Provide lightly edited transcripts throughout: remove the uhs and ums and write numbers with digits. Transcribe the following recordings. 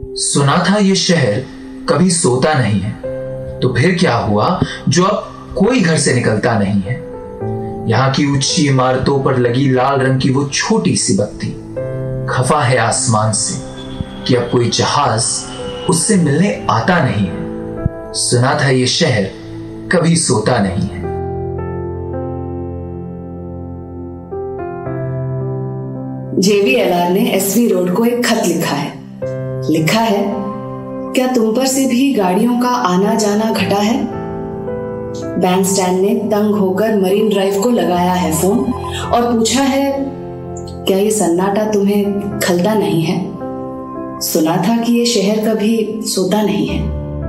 सुना था ये शहर कभी सोता नहीं है, तो फिर क्या हुआ जो अब कोई घर से निकलता नहीं है। यहाँ की ऊंची इमारतों पर लगी लाल रंग की वो छोटी सी बत्ती खफा है आसमान से कि अब कोई जहाज उससे मिलने आता नहीं है। सुना था ये शहर कभी सोता नहीं है। JVLR ने SV रोड को एक खत लिखा है, क्या तुम पर से भी गाड़ियों का आना जाना घटा है? बैंक स्टैंड ने तंग होकर मरीन ड्राइव को लगाया है फोन और पूछा है, क्या ये सन्नाटा तुम्हें खलता नहीं है? सुना था कि ये शहर कभी सोता नहीं है।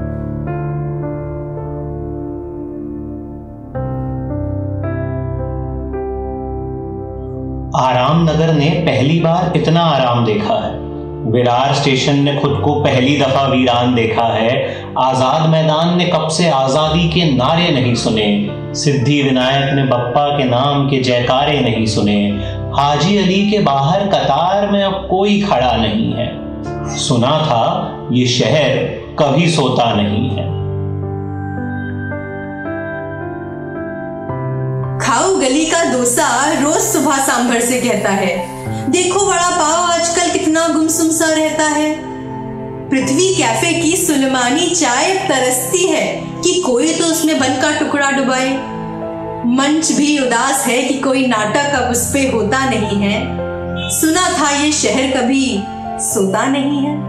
आराम नगर ने पहली बार इतना आराम देखा है। विरार स्टेशन ने खुद को पहली दफा वीरान देखा है। आजाद मैदान ने कब से आजादी के नारे नहीं सुने। सिद्धि विनायक ने बप्पा के नाम के जयकारे नहीं सुने। हाजी अली के बाहर कतार में अब कोई खड़ा नहीं है। सुना था ये शहर कभी सोता नहीं है। खाऊ गली का डोसा रोज सुबह सांभर से कहता है, देखो वड़ा पाव आजकल कितना गुमसुम सा रहता है। पृथ्वी कैफे की सुलेमानी चाय तरसती है कि कोई तो उसमें बन का टुकड़ा डुबाए। मंच भी उदास है कि कोई नाटक अब उस पे होता नहीं है। सुना था ये शहर कभी सोता नहीं है।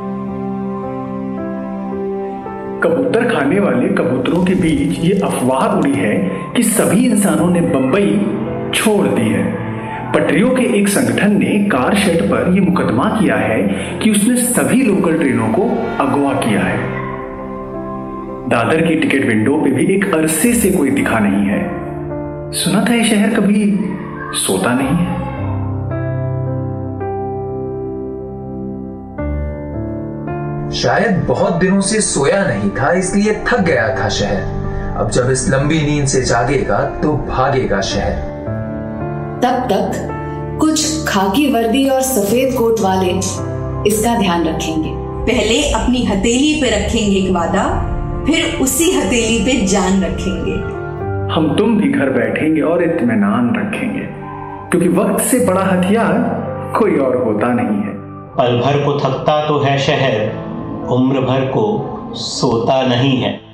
कबूतर खाने वाले कबूतरों के बीच ये अफवाह उड़ी है कि सभी इंसानों ने बंबई छोड़ दी है। पटरियों के एक संगठन ने कार शेड पर यह मुकदमा किया है कि उसने सभी लोकल ट्रेनों को अगवा किया है। दादर की टिकट विंडो पे भी एक अरसे से कोई दिखा नहीं है। सुना था ये शहर कभी सोता नहीं है। शायद बहुत दिनों से सोया नहीं था, इसलिए थक गया था शहर। अब जब इस लंबी नींद से जागेगा तो भागेगा शहर। तब तक कुछ खाकी वर्दी और सफेद कोट वाले इसका ध्यान रखेंगे। पहले अपनी हथेली पे रखेंगे एक वादा, फिर उसी हथेली पे जान रखेंगे। हम तुम भी घर बैठेंगे और इत्मीनान रखेंगे, क्योंकि वक्त से बड़ा हथियार कोई और होता नहीं है। पल भर को थकता तो है शहर, उम्र भर को सोता नहीं है।